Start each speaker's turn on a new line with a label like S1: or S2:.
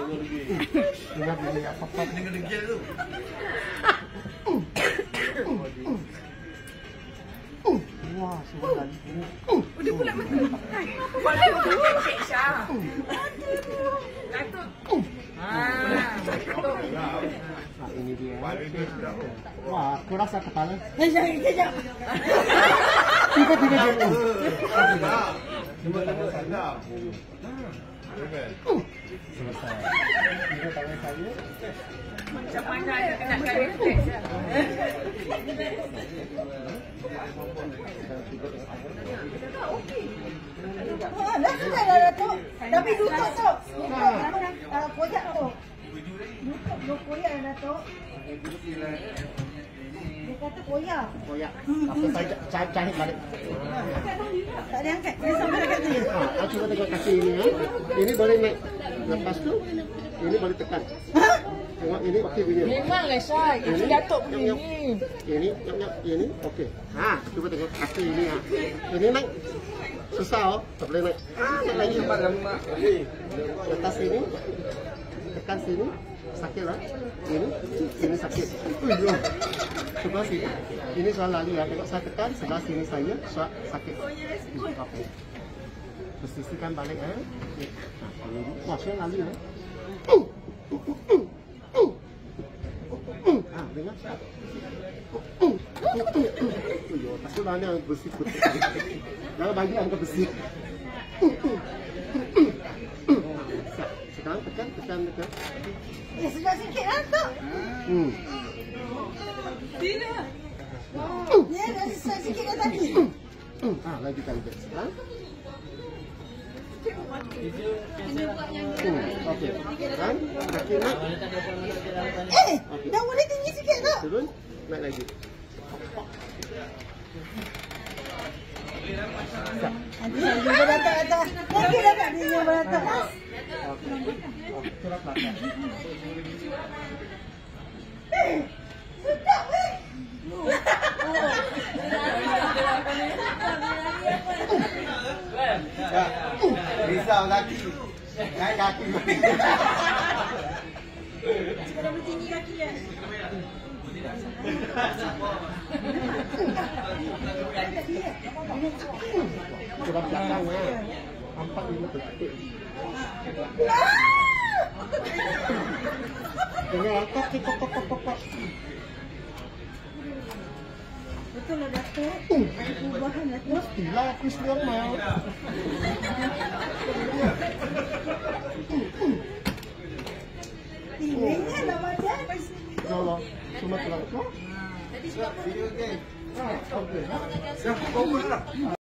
S1: Dengar bunyi apa-apa.
S2: Dengan degil tu.
S1: Wah, suara lagi.
S3: Dia pula mati. Boleh kekek Syah. Datuk.
S1: Nah, ini dia. Wah, aku rasa kepala.
S3: Kejap.
S1: Tiba-tiba dia.
S2: Cuma tangan saya.
S1: Selesai. Ini tangan saya.
S3: Macam mana dia kena kali kek Syah.
S4: Dah sudah dah Datuk. Tapi duduk tu. Duduk koyak tu. Duduk koyak Datuk. Dia kata koyak.
S1: Koyak. Apa saya cari balik.
S4: Tak ada angkat. Dia sampai dekat sini.
S1: Aku cuba tengok kaki ini. Ini boleh naik. Lepas tu, ini boleh tekan. Tengok ini okey bunyi.
S3: Memanglah Syah. Itu Datuk bunyi.
S1: Ini okey. Cuba tengok kaki ini. Ini naik. Susah tak boleh naik. Naik lagi. Letas sini. Tekan sini. Sakit lah. Ini sakit. Coba sini. Ini soal lali ya. Tengok saya tekan sebelah sini saya sakit. Okey. Bersihkan balik wah, saya lali ya. Dengar. Takut mana yang bersih putih. Jangan bagi angka bersih. Sekarang tekan.
S4: Sudah sikit lah Datuk.
S3: Sini.
S4: Dia dah selesai sikit dah tadi.
S1: Lagi kali sekarang. Okey. Kan? Kaki naik.
S4: Dah boleh tinggi sikit tak?
S1: Turun. Naik lagi.
S4: Nanti saya jumpa Datuk atas. Nanti Datuk dia jumpa Datuk.
S1: Curah belakang.
S4: Sedap weh.
S2: Risau kaki. Naik kaki.
S4: Sudah bertinggi kaki ya.
S1: Curah belakang nampak ini betul. Dengar kok.
S4: Betul lah Datuk. Ada perubahan Datuk.
S1: Mestilah aku sedang mau.
S4: Tingginya lah badan.
S1: Kalau cuma terlalu.
S2: Tadi sebab
S1: Okey.
S2: Siapa kau pun lah.